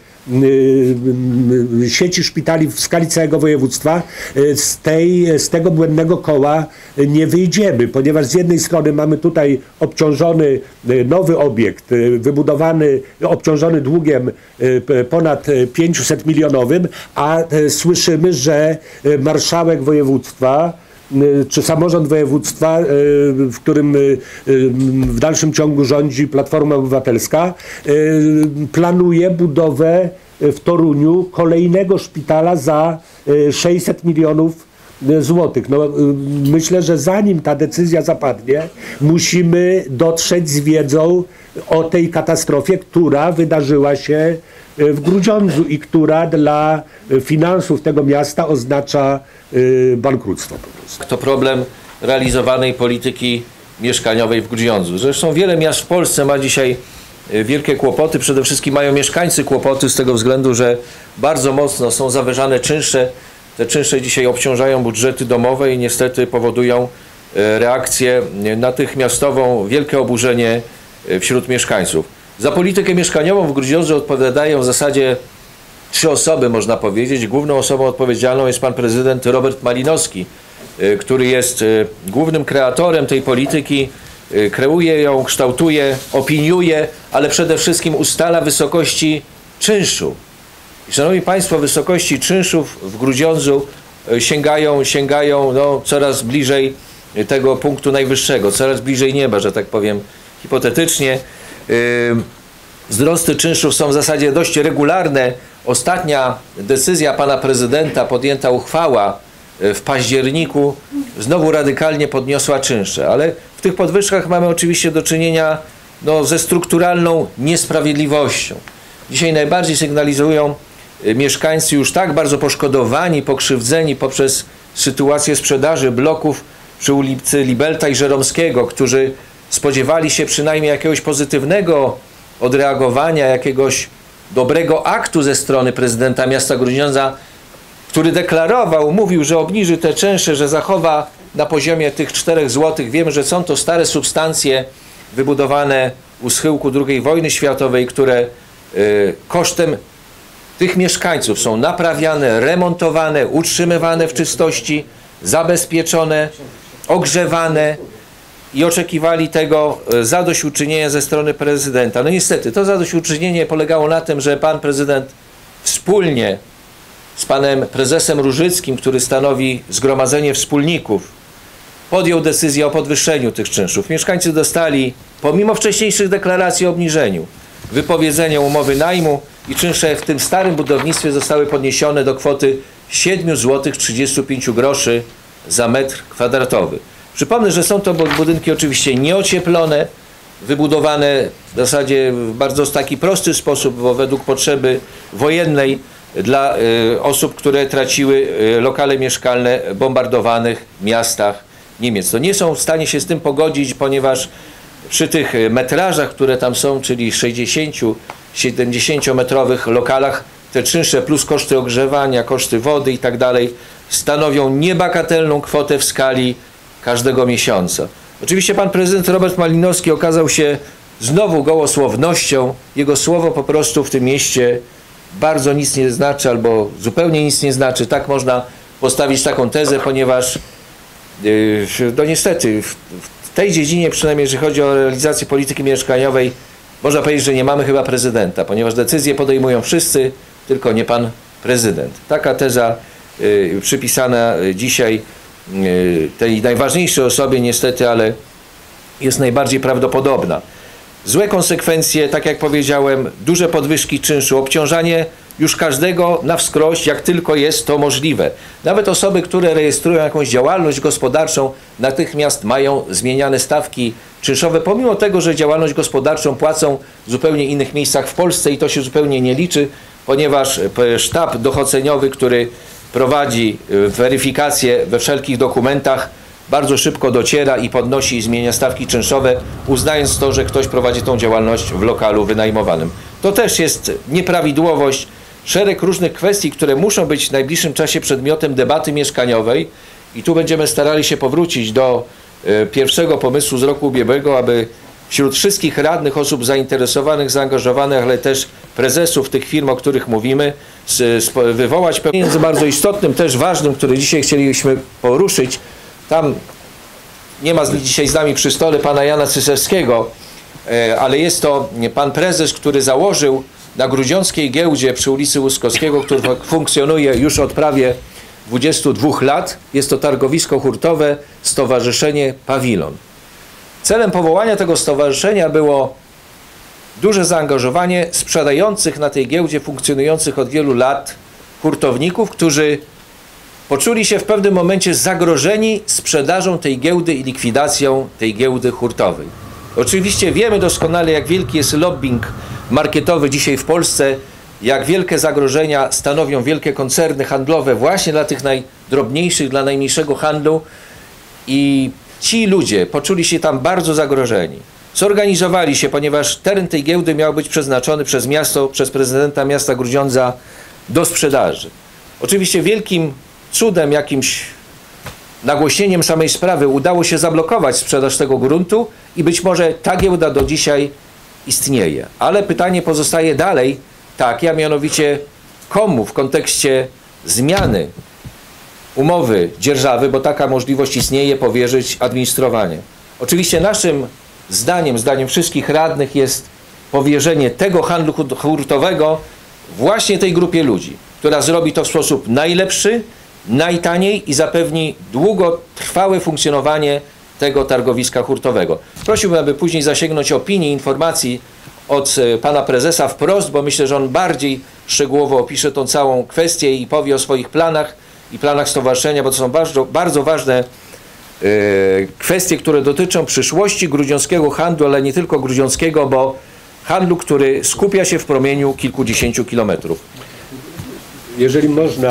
sieci szpitali w skali całego województwa, z, tej, z tego błędnego koła nie wyjdziemy, ponieważ z jednej strony mamy tutaj obciążony nowy obiekt, wybudowany, obciążony długiem ponad pięćset milionowym, a słyszymy, że marszałek województwa czy samorząd województwa, w którym w dalszym ciągu rządzi Platforma Obywatelska, planuje budowę w Toruniu kolejnego szpitala za sześćset milionów złotych. No, myślę, że zanim ta decyzja zapadnie, musimy dotrzeć z wiedzą o tej katastrofie, która wydarzyła się w Grudziądzu i która dla finansów tego miasta oznacza bankructwo po prostu. To problem realizowanej polityki mieszkaniowej w Grudziądzu. Zresztą wiele miast w Polsce ma dzisiaj wielkie kłopoty. Przede wszystkim mają mieszkańcy kłopoty z tego względu, że bardzo mocno są zawyżane czynsze. Te czynsze dzisiaj obciążają budżety domowe i niestety powodują reakcję natychmiastową, wielkie oburzenie wśród mieszkańców. Za politykę mieszkaniową w Grudziądzu odpowiadają w zasadzie trzy osoby, można powiedzieć. Główną osobą odpowiedzialną jest pan prezydent Robert Malinowski, który jest głównym kreatorem tej polityki, kreuje ją, kształtuje, opiniuje, ale przede wszystkim ustala wysokości czynszu. I, szanowni państwo, wysokości czynszów w Grudziądzu sięgają, sięgają no, coraz bliżej tego punktu najwyższego, coraz bliżej nieba, że tak powiem hipotetycznie. Wzrosty czynszów są w zasadzie dość regularne. Ostatnia decyzja pana prezydenta, podjęta uchwała w październiku, znowu radykalnie podniosła czynsze, ale w tych podwyżkach mamy oczywiście do czynienia no, ze strukturalną niesprawiedliwością. Dzisiaj najbardziej sygnalizują mieszkańcy już tak bardzo poszkodowani, pokrzywdzeni poprzez sytuację sprzedaży bloków przy ulicy Libelta i Żeromskiego, którzy spodziewali się przynajmniej jakiegoś pozytywnego odreagowania, jakiegoś dobrego aktu ze strony prezydenta miasta Grudziądza, który deklarował, mówił, że obniży te czynsze, że zachowa na poziomie tych czterech złotych. Wiemy, że są to stare substancje wybudowane u schyłku drugiej wojny światowej, które y, kosztem tych mieszkańców są naprawiane, remontowane, utrzymywane w czystości, zabezpieczone, ogrzewane i oczekiwali tego zadośćuczynienia ze strony prezydenta. No niestety, to zadośćuczynienie polegało na tym, że pan prezydent wspólnie z panem prezesem Różyckim, który stanowi zgromadzenie wspólników, podjął decyzję o podwyższeniu tych czynszów. Mieszkańcy dostali, pomimo wcześniejszych deklaracji o obniżeniu, wypowiedzenie umowy najmu i czynsze w tym starym budownictwie zostały podniesione do kwoty siedem złotych trzydzieści pięć groszy za metr kwadratowy. Przypomnę, że są to budynki oczywiście nieocieplone, wybudowane w zasadzie w bardzo taki prosty sposób, bo według potrzeby wojennej dla y, osób, które traciły y, lokale mieszkalne w bombardowanych miastach Niemiec. To nie są w stanie się z tym pogodzić, ponieważ przy tych metrażach, które tam są, czyli sześćdziesięciu siedemdziesięciometrowych lokalach, te czynsze plus koszty ogrzewania, koszty wody i tak dalej stanowią niebagatelną kwotę w skali każdego miesiąca. Oczywiście pan prezydent Robert Malinowski okazał się znowu gołosłownością. Jego słowo po prostu w tym mieście bardzo nic nie znaczy albo zupełnie nic nie znaczy. Tak można postawić taką tezę, ponieważ yy, no niestety w, w tej dziedzinie, przynajmniej jeżeli chodzi o realizację polityki mieszkaniowej, można powiedzieć, że nie mamy chyba prezydenta, ponieważ decyzje podejmują wszyscy, tylko nie pan prezydent. Taka teza yy, przypisana dzisiaj tej najważniejszej osobie niestety, ale jest najbardziej prawdopodobna. złe konsekwencje, tak jak powiedziałem, duże podwyżki czynszu, obciążanie już każdego na wskroś, jak tylko jest to możliwe. Nawet osoby, które rejestrują jakąś działalność gospodarczą, natychmiast mają zmieniane stawki czynszowe, pomimo tego, że działalność gospodarczą płacą w zupełnie innych miejscach w Polsce i to się zupełnie nie liczy, ponieważ sztab dochodzeniowy, który prowadzi weryfikację we wszelkich dokumentach, bardzo szybko dociera i podnosi i zmienia stawki czynszowe, uznając to, że ktoś prowadzi tą działalność w lokalu wynajmowanym. To też jest nieprawidłowość, szereg różnych kwestii, które muszą być w najbliższym czasie przedmiotem debaty mieszkaniowej i tu będziemy starali się powrócić do e, pierwszego pomysłu z roku ubiegłego, aby wśród wszystkich radnych, osób zainteresowanych, zaangażowanych, ale też prezesów tych firm, o których mówimy, z, z, wywołać pewien bardzo istotnym, też ważnym, który dzisiaj chcieliśmy poruszyć. Tam nie ma dzisiaj z nami przy stole pana Jana Cysewskiego, ale jest to pan prezes, który założył na Grudziąckiej Giełdzie przy ulicy Łuskowskiego, który funkcjonuje już od prawie dwudziestu dwóch lat. Jest to targowisko hurtowe, Stowarzyszenie Pawilon. Celem powołania tego stowarzyszenia było duże zaangażowanie sprzedających na tej giełdzie, funkcjonujących od wielu lat hurtowników, którzy poczuli się w pewnym momencie zagrożeni sprzedażą tej giełdy i likwidacją tej giełdy hurtowej. Oczywiście wiemy doskonale, jak wielki jest lobbying marketowy dzisiaj w Polsce, jak wielkie zagrożenia stanowią wielkie koncerny handlowe właśnie dla tych najdrobniejszych, dla najmniejszego handlu i ci ludzie poczuli się tam bardzo zagrożeni. Zorganizowali się, ponieważ teren tej giełdy miał być przeznaczony przez miasto, przez prezydenta miasta Grudziądza do sprzedaży. Oczywiście wielkim cudem, jakimś nagłośnieniem samej sprawy udało się zablokować sprzedaż tego gruntu i być może ta giełda do dzisiaj istnieje. Ale pytanie pozostaje dalej takie, a mianowicie komu w kontekście zmiany umowy dzierżawy, bo taka możliwość istnieje, powierzyć administrowanie. Oczywiście naszym zdaniem, zdaniem wszystkich radnych jest powierzenie tego handlu hurtowego właśnie tej grupie ludzi, która zrobi to w sposób najlepszy, najtaniej i zapewni długotrwałe funkcjonowanie tego targowiska hurtowego. Prosiłbym, aby później zasięgnąć opinii, informacji od pana prezesa wprost, bo myślę, że on bardziej szczegółowo opisze tą całą kwestię i powie o swoich planach i planach stowarzyszenia, bo to są bardzo, bardzo ważne yy, kwestie, które dotyczą przyszłości grudziąckiego handlu, ale nie tylko grudziąckiego, bo handlu, który skupia się w promieniu kilkudziesięciu kilometrów. Jeżeli można,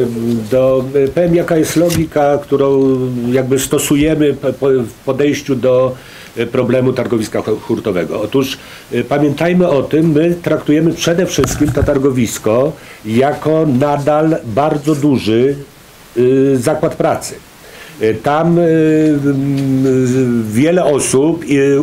do, powiem, jaka jest logika, którą jakby stosujemy w podejściu do problemu targowiska hurtowego. Otóż pamiętajmy o tym, my traktujemy przede wszystkim to targowisko jako nadal bardzo duży zakład pracy. Tam wiele osób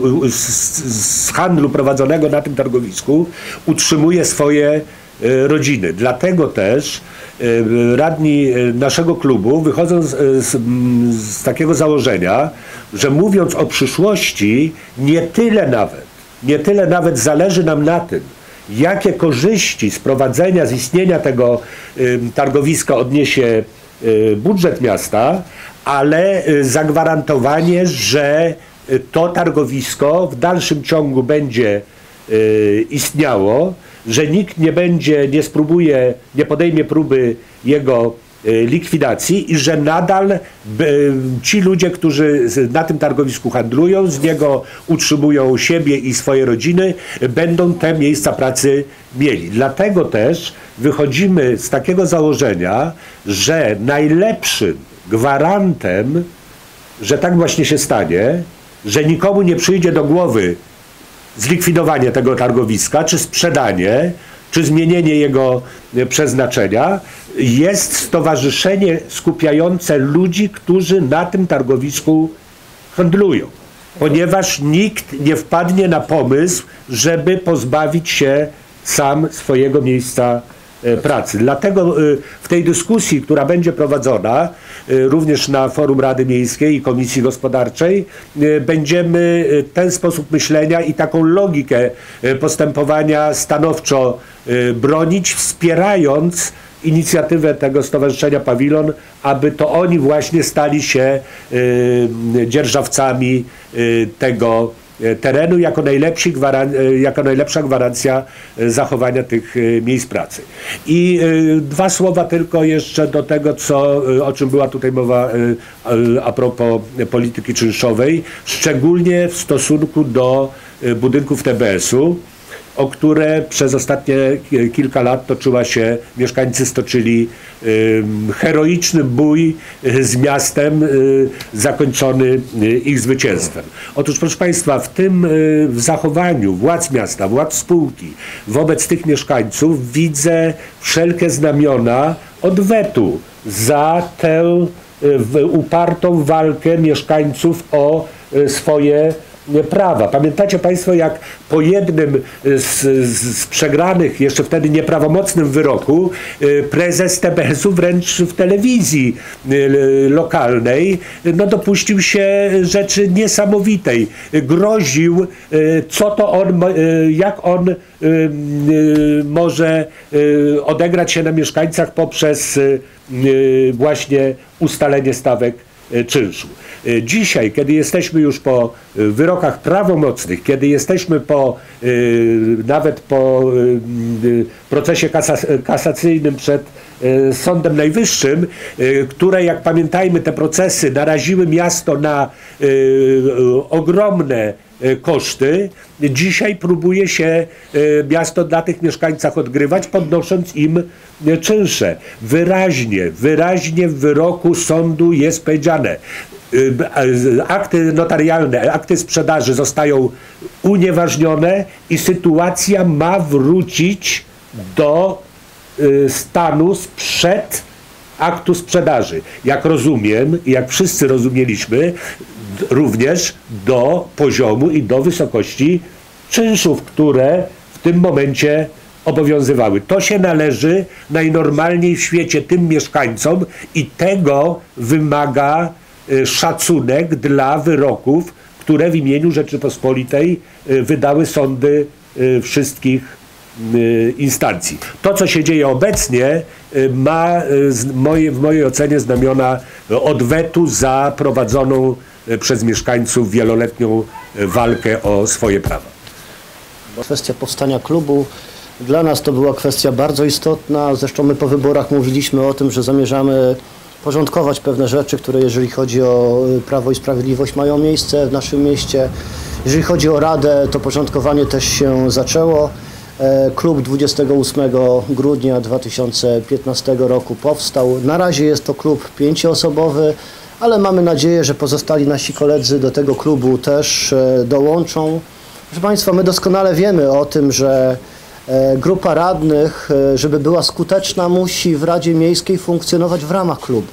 z handlu prowadzonego na tym targowisku utrzymuje swoje rodziny. Dlatego też radni naszego klubu wychodzą z, z, z takiego założenia, że mówiąc o przyszłości, nie tyle nawet, nie tyle nawet zależy nam na tym, jakie korzyści z prowadzenia, z istnienia tego y, targowiska odniesie y, budżet miasta, ale y, zagwarantowanie, że y, to targowisko w dalszym ciągu będzie y, istniało, że nikt nie będzie, nie spróbuje, nie podejmie próby jego likwidacji i że nadal ci ludzie, którzy na tym targowisku handlują, z niego utrzymują siebie i swoje rodziny, będą te miejsca pracy mieli. Dlatego też wychodzimy z takiego założenia, że najlepszym gwarantem, że tak właśnie się stanie, że nikomu nie przyjdzie do głowy zlikwidowanie tego targowiska, czy sprzedanie, czy zmienienie jego przeznaczenia, jest stowarzyszenie skupiające ludzi, którzy na tym targowisku handlują. Ponieważ nikt nie wpadnie na pomysł, żeby pozbawić się sam swojego miejsca pracy. Dlatego w tej dyskusji, która będzie prowadzona również na forum Rady Miejskiej i Komisji Gospodarczej, będziemy ten sposób myślenia i taką logikę postępowania stanowczo bronić, wspierając inicjatywę tego Stowarzyszenia Pawilon, aby to oni właśnie stali się dzierżawcami tego terenu jako, najlepszy gwaran jako najlepsza gwarancja zachowania tych miejsc pracy. I dwa słowa tylko jeszcze do tego, co, o czym była tutaj mowa a propos polityki czynszowej, szczególnie w stosunku do budynków T B S-u, o które przez ostatnie kilka lat toczyła się, mieszkańcy stoczyli y, heroiczny bój z miastem y, zakończony y, ich zwycięstwem. Otóż, proszę Państwa, w tym y, w zachowaniu władz miasta, władz spółki wobec tych mieszkańców widzę wszelkie znamiona odwetu za tę y, upartą walkę mieszkańców o y, swoje prawa. Pamiętacie Państwo, jak po jednym z, z przegranych, jeszcze wtedy nieprawomocnym wyroku, prezes T B S-u wręcz w telewizji lokalnej no, dopuścił się rzeczy niesamowitej. Groził, co to on, jak on może odegrać się na mieszkańcach poprzez właśnie ustalenie stawek czynszu. Dzisiaj, kiedy jesteśmy już po wyrokach prawomocnych, kiedy jesteśmy po, nawet po procesie kasacyjnym przed Sądem Najwyższym, które, jak pamiętajmy, te procesy naraziły miasto na ogromne koszty, dzisiaj próbuje się miasto dla tych mieszkańców odgrywać, podnosząc im czynsze. Wyraźnie, wyraźnie w wyroku sądu jest powiedziane, akty notarialne, akty sprzedaży zostają unieważnione i sytuacja ma wrócić do stanu sprzed aktu sprzedaży. Jak rozumiem i jak wszyscy rozumieliśmy, również do poziomu i do wysokości czynszów, które w tym momencie obowiązywały. To się należy najnormalniej w świecie tym mieszkańcom i tego wymaga szacunek dla wyroków, które w imieniu Rzeczypospolitej wydały sądy wszystkich instancji. To, co się dzieje obecnie, ma w mojej ocenie znamiona odwetu za prowadzoną przez mieszkańców wieloletnią walkę o swoje prawa. Kwestia powstania klubu dla nas to była kwestia bardzo istotna. Zresztą my po wyborach mówiliśmy o tym, że zamierzamy porządkować pewne rzeczy, które jeżeli chodzi o Prawo i Sprawiedliwość mają miejsce w naszym mieście. Jeżeli chodzi o Radę, to porządkowanie też się zaczęło. Klub dwudziestego ósmego grudnia dwa tysiące piętnastego roku powstał. Na razie jest to klub pięcioosobowy, ale mamy nadzieję, że pozostali nasi koledzy do tego klubu też dołączą. Proszę Państwa, my doskonale wiemy o tym, że grupa radnych, żeby była skuteczna, musi w Radzie Miejskiej funkcjonować w ramach klubu.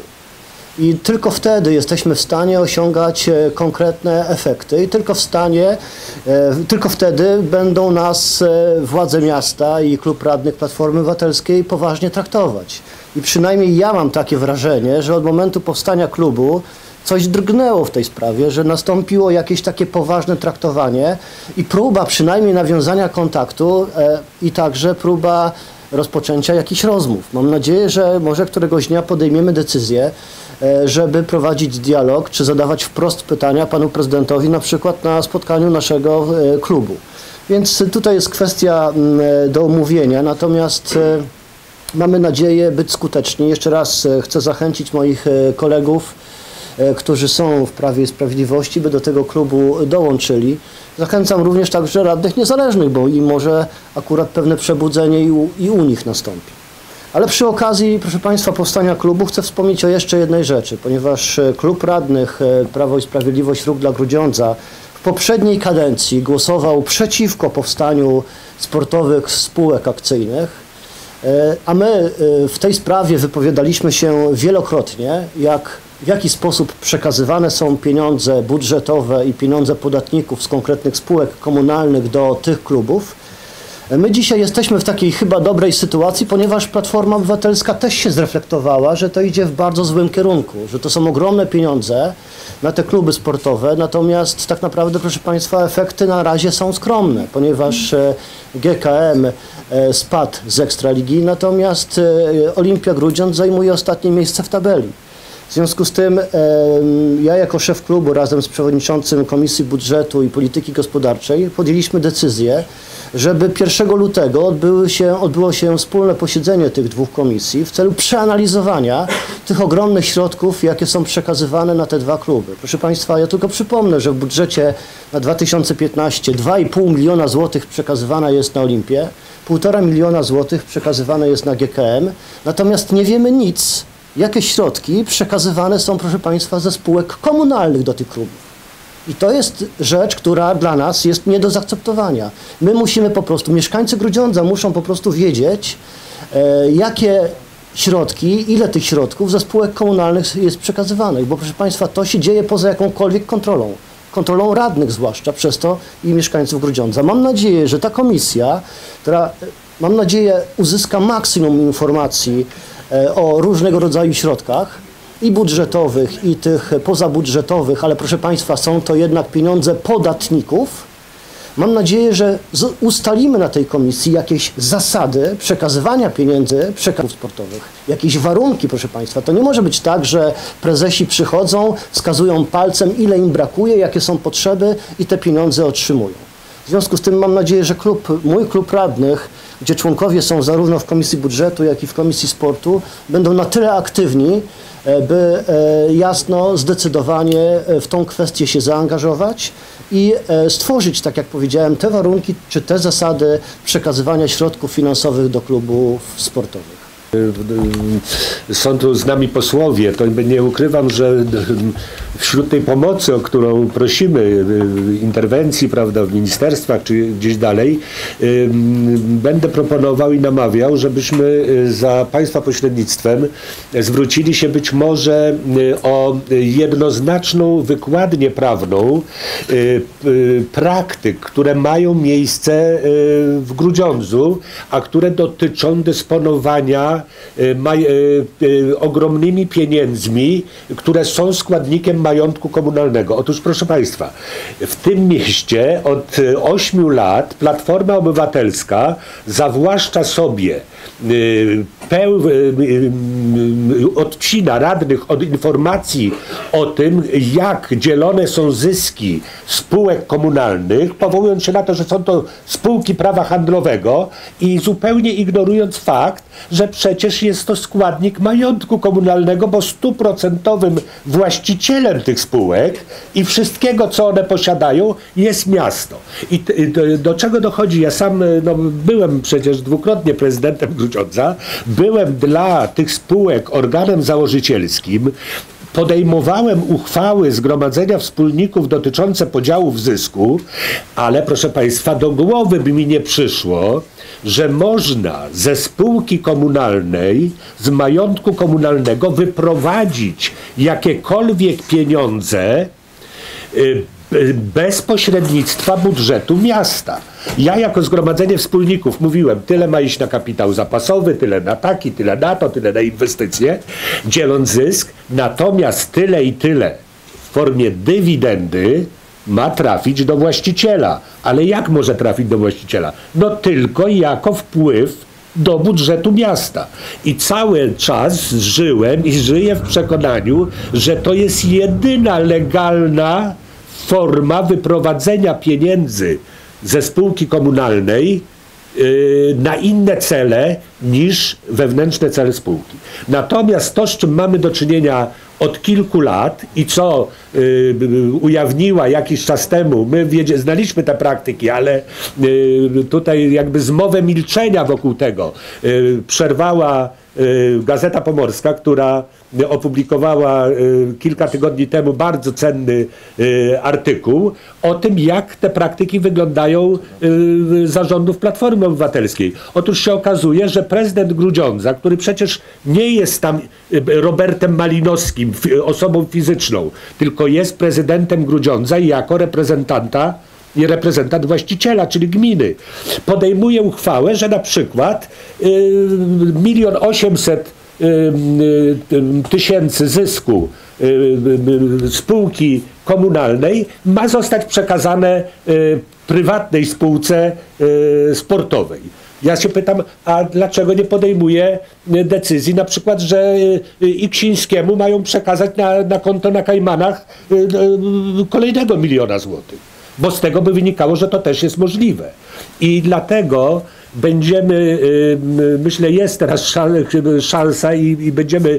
I tylko wtedy jesteśmy w stanie osiągać konkretne efekty i tylko w stanie, tylko wtedy będą nas władze miasta i klub radnych Platformy Obywatelskiej poważnie traktować. I przynajmniej ja mam takie wrażenie, że od momentu powstania klubu coś drgnęło w tej sprawie, że nastąpiło jakieś takie poważne traktowanie i próba przynajmniej nawiązania kontaktu e, i także próba rozpoczęcia jakichś rozmów. Mam nadzieję, że może któregoś dnia podejmiemy decyzję, e, żeby prowadzić dialog, czy zadawać wprost pytania panu prezydentowi, na przykład na spotkaniu naszego e, klubu. Więc tutaj jest kwestia e, do omówienia, natomiast e, mamy nadzieję być skuteczni. Jeszcze raz e, chcę zachęcić moich e, kolegów, którzy są w Prawie i Sprawiedliwości, by do tego klubu dołączyli. Zachęcam również także radnych niezależnych, bo i może akurat pewne przebudzenie i u, i u nich nastąpi. Ale przy okazji, proszę Państwa, powstania klubu chcę wspomnieć o jeszcze jednej rzeczy, ponieważ klub radnych Prawo i Sprawiedliwość Ruch dla Grudziądza w poprzedniej kadencji głosował przeciwko powstaniu sportowych spółek akcyjnych, a my w tej sprawie wypowiadaliśmy się wielokrotnie, jak w jaki sposób przekazywane są pieniądze budżetowe i pieniądze podatników z konkretnych spółek komunalnych do tych klubów. My dzisiaj jesteśmy w takiej chyba dobrej sytuacji, ponieważ Platforma Obywatelska też się zreflektowała, że to idzie w bardzo złym kierunku, że to są ogromne pieniądze na te kluby sportowe, natomiast tak naprawdę, proszę Państwa, efekty na razie są skromne, ponieważ G K M spadł z Ekstraligi, natomiast Olimpia Grudziądz zajmuje ostatnie miejsce w tabeli. W związku z tym ja jako szef klubu razem z przewodniczącym Komisji Budżetu i Polityki Gospodarczej podjęliśmy decyzję, żeby pierwszego lutego odbyły się, odbyło się wspólne posiedzenie tych dwóch komisji w celu przeanalizowania tych ogromnych środków, jakie są przekazywane na te dwa kluby. Proszę Państwa, ja tylko przypomnę, że w budżecie na dwa tysiące piętnasty dwa i pół miliona złotych przekazywana jest na Olimpię, półtora miliona złotych przekazywane jest na G K M, natomiast nie wiemy nic, jakie środki przekazywane są, proszę Państwa, ze spółek komunalnych do tych klubów. I to jest rzecz, która dla nas jest nie do zaakceptowania. My musimy po prostu, mieszkańcy Grudziądza muszą po prostu wiedzieć, e, jakie środki, ile tych środków ze spółek komunalnych jest przekazywanych, bo proszę Państwa, to się dzieje poza jakąkolwiek kontrolą. Kontrolą radnych zwłaszcza, przez to i mieszkańców Grudziądza. Mam nadzieję, że ta komisja, która, mam nadzieję, uzyska maksimum informacji e, o różnego rodzaju środkach, i budżetowych, i tych pozabudżetowych, ale proszę Państwa, są to jednak pieniądze podatników. Mam nadzieję, że ustalimy na tej komisji jakieś zasady przekazywania pieniędzy przekazów sportowych. Jakieś warunki, proszę Państwa. To nie może być tak, że prezesi przychodzą, wskazują palcem, ile im brakuje, jakie są potrzeby i te pieniądze otrzymują. W związku z tym mam nadzieję, że klub, mój klub radnych, gdzie członkowie są zarówno w Komisji Budżetu, jak i w Komisji Sportu, będą na tyle aktywni, by jasno, zdecydowanie w tą kwestię się zaangażować i stworzyć, tak jak powiedziałem, te warunki czy te zasady przekazywania środków finansowych do klubów sportowych. Są tu z nami posłowie, to nie ukrywam, że wśród tej pomocy, o którą prosimy, interwencji, prawda, w ministerstwach czy gdzieś dalej, będę proponował i namawiał, żebyśmy za Państwa pośrednictwem zwrócili się być może o jednoznaczną wykładnię prawną praktyk, które mają miejsce w Grudziądzu, a które dotyczą dysponowania Maj, e, ogromnymi pieniędzmi, które są składnikiem majątku komunalnego. Otóż proszę Państwa, w tym mieście od ośmiu lat Platforma Obywatelska zawłaszcza sobie peł, odcina radnych od informacji o tym, jak dzielone są zyski spółek komunalnych, powołując się na to, że są to spółki prawa handlowego i zupełnie ignorując fakt, że przecież jest to składnik majątku komunalnego, bo stuprocentowym właścicielem tych spółek i wszystkiego, co one posiadają, jest miasto. I do, do czego dochodzi? Ja sam no, byłem przecież dwukrotnie prezydentem Grudziądza, byłem dla tych spółek organem założycielskim, podejmowałem uchwały Zgromadzenia Wspólników dotyczące podziałów zysku, ale proszę Państwa, do głowy by mi nie przyszło, że można ze spółki komunalnej, z majątku komunalnego wyprowadzić jakiekolwiek pieniądze y, bez pośrednictwa budżetu miasta. Ja jako Zgromadzenie Wspólników mówiłem, tyle ma iść na kapitał zapasowy, tyle na taki, tyle na to, tyle na inwestycje, dzieląc zysk, natomiast tyle i tyle w formie dywidendy ma trafić do właściciela. Ale jak może trafić do właściciela? No tylko jako wpływ do budżetu miasta. I cały czas żyłem i żyję w przekonaniu, że to jest jedyna legalna forma wyprowadzenia pieniędzy ze spółki komunalnej yy, na inne cele niż wewnętrzne cele spółki. Natomiast to, z czym mamy do czynienia od kilku lat i co y, ujawniła jakiś czas temu, my wiedzie, znaliśmy te praktyki, ale y, tutaj jakby zmowę milczenia wokół tego y, przerwała y, Gazeta Pomorska, która opublikowała y, kilka tygodni temu bardzo cenny y, artykuł o tym, jak te praktyki wyglądają y, zarządów Platformy Obywatelskiej. Otóż się okazuje, że prezydent Grudziądza, który przecież nie jest tam y, Robertem Malinowskim, f, osobą fizyczną, tylko jest prezydentem Grudziądza i jako reprezentanta i reprezentant właściciela, czyli gminy, podejmuje uchwałę, że na przykład milion osiemset tysięcy zysku spółki komunalnej ma zostać przekazane prywatnej spółce sportowej. Ja się pytam, a dlaczego nie podejmuje decyzji na przykład, że Iksińskiemu mają przekazać na, na konto na Kajmanach kolejnego miliona złotych? Bo z tego by wynikało, że to też jest możliwe. I dlatego będziemy, myślę, jest teraz szansa i, i będziemy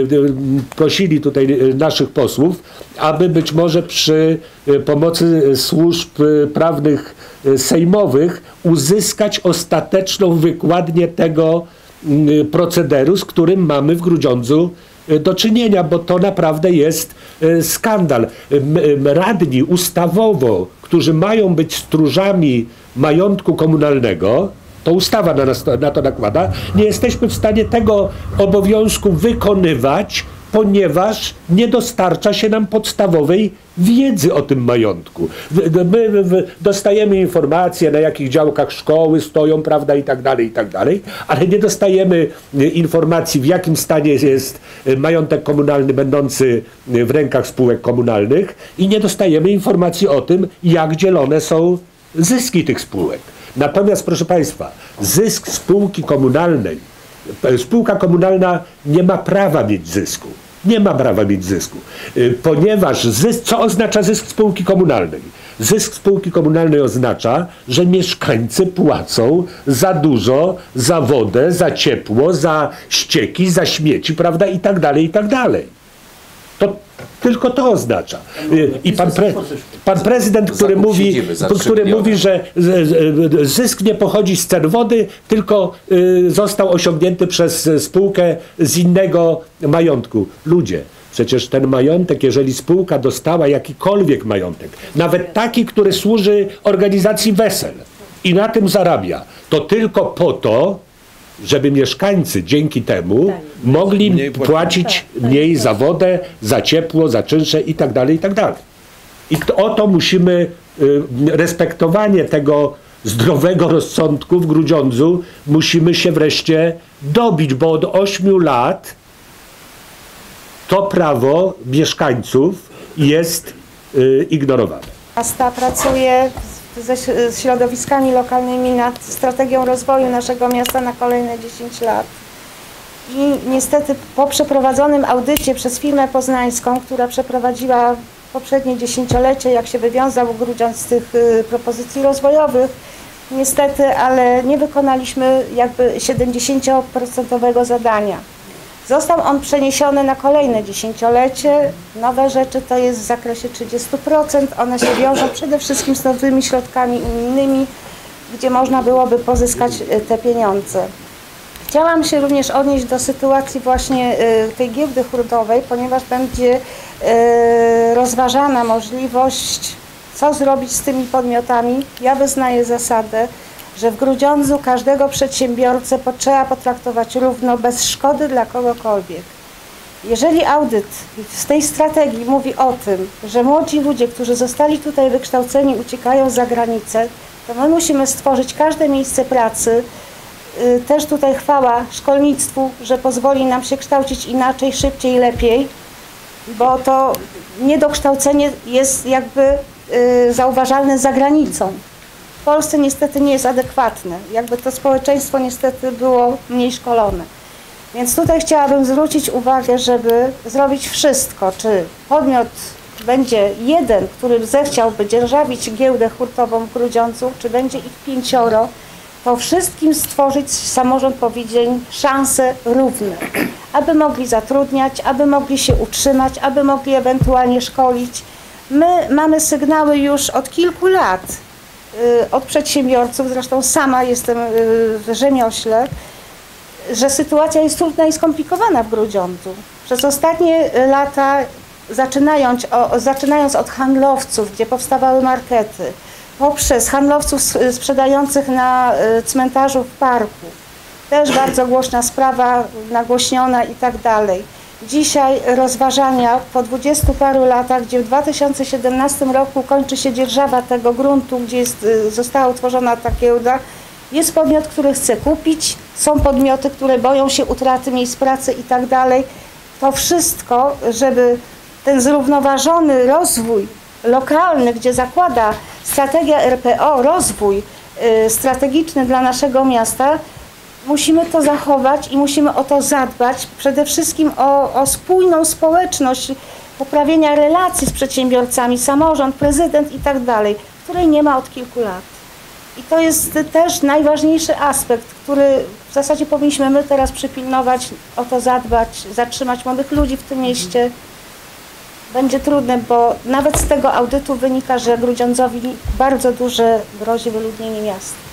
prosili tutaj naszych posłów, aby być może przy pomocy służb prawnych sejmowych uzyskać ostateczną wykładnię tego procederu, z którym mamy w Grudziądzu do czynienia, bo to naprawdę jest skandal. Radni ustawowo, którzy mają być stróżami majątku komunalnego, to ustawa na, nas, na to nakłada, nie jesteśmy w stanie tego obowiązku wykonywać, ponieważ nie dostarcza się nam podstawowej wiedzy o tym majątku. My dostajemy informacje, na jakich działkach szkoły stoją, prawda, i tak dalej, i tak dalej, ale nie dostajemy informacji, w jakim stanie jest majątek komunalny będący w rękach spółek komunalnych i nie dostajemy informacji o tym, jak dzielone są zyski tych spółek. Natomiast, proszę Państwa, zysk spółki komunalnej, spółka komunalna nie ma prawa mieć zysku. Nie ma prawa mieć zysku, ponieważ zysk, co oznacza zysk spółki komunalnej? Zysk spółki komunalnej oznacza, że mieszkańcy płacą za dużo, za wodę, za ciepło, za ścieki, za śmieci, prawda, i tak dalej, i tak dalej. To tylko to oznacza. I pan, pre, pan prezydent, który mówi, który mówi, że zysk nie pochodzi z cen wody, tylko został osiągnięty przez spółkę z innego majątku. Ludzie, przecież ten majątek, jeżeli spółka dostała jakikolwiek majątek, nawet taki, który służy organizacji wesel i na tym zarabia, to tylko po to, żeby mieszkańcy dzięki temu mogli mniej płacić mniej za wodę, za ciepło, za czynsze i tak dalej, i tak dalej. I to, o to musimy, y, respektowanie tego zdrowego rozsądku w Grudziądzu musimy się wreszcie dobić, bo od ośmiu lat to prawo mieszkańców jest y, ignorowane. Miasta pracuje ze z środowiskami lokalnymi nad strategią rozwoju naszego miasta na kolejne dziesięć lat. I niestety po przeprowadzonym audycie przez firmę poznańską, która przeprowadziła poprzednie dziesięciolecie, jak się wywiązał Grudziądz z tych y, propozycji rozwojowych, niestety, ale nie wykonaliśmy jakby siedemdziesięcioprocentowego zadania. Został on przeniesiony na kolejne dziesięciolecie. Nowe rzeczy to jest w zakresie trzydziestu procent. One się wiążą przede wszystkim z nowymi środkami unijnymi, gdzie można byłoby pozyskać te pieniądze. Chciałam się również odnieść do sytuacji właśnie tej giełdy hurtowej, ponieważ będzie rozważana możliwość, co zrobić z tymi podmiotami. Ja wyznaję zasadę, że w Grudziądzu każdego przedsiębiorcę trzeba potraktować równo, bez szkody dla kogokolwiek. Jeżeli audyt z tej strategii mówi o tym, że młodzi ludzie, którzy zostali tutaj wykształceni, uciekają za granicę, to my musimy stworzyć każde miejsce pracy. Też tutaj chwała szkolnictwu, że pozwoli nam się kształcić inaczej, szybciej, lepiej, bo to niedokształcenie jest jakby zauważalne za granicą. W Polsce niestety nie jest adekwatne. Jakby to społeczeństwo niestety było mniej szkolone. Więc tutaj chciałabym zwrócić uwagę, żeby zrobić wszystko, czy podmiot będzie jeden, który zechciałby dzierżawić giełdę hurtową w Grudziądzu, czy będzie ich pięcioro, to wszystkim stworzyć samorząd powiedzień szanse równe, aby mogli zatrudniać, aby mogli się utrzymać, aby mogli ewentualnie szkolić. My mamy sygnały już od kilku lat od przedsiębiorców, zresztą sama jestem w rzemiośle, że sytuacja jest trudna i skomplikowana w Grudziądzu. Przez ostatnie lata, zaczynając, o, zaczynając od handlowców, gdzie powstawały markety, poprzez handlowców sprzedających na cmentarzu w parku, też bardzo głośna sprawa, nagłośniona i tak dalej. Dzisiaj rozważania po dwudziestu paru latach, gdzie w dwa tysiące siedemnastym roku kończy się dzierżawa tego gruntu, gdzie jest, została utworzona ta giełda, jest podmiot, który chce kupić, są podmioty, które boją się utraty miejsc pracy i tak dalej. To wszystko, żeby ten zrównoważony rozwój lokalny, gdzie zakłada strategia R P O, rozwój y, strategiczny dla naszego miasta, musimy to zachować i musimy o to zadbać. Przede wszystkim o, o spójną społeczność, poprawienia relacji z przedsiębiorcami, samorząd, prezydent i tak dalej, której nie ma od kilku lat. I to jest też najważniejszy aspekt, który w zasadzie powinniśmy my teraz przypilnować, o to zadbać, zatrzymać młodych ludzi w tym mieście. Będzie trudne, bo nawet z tego audytu wynika, że Grudziądzowi bardzo duże grozi wyludnienie miasta.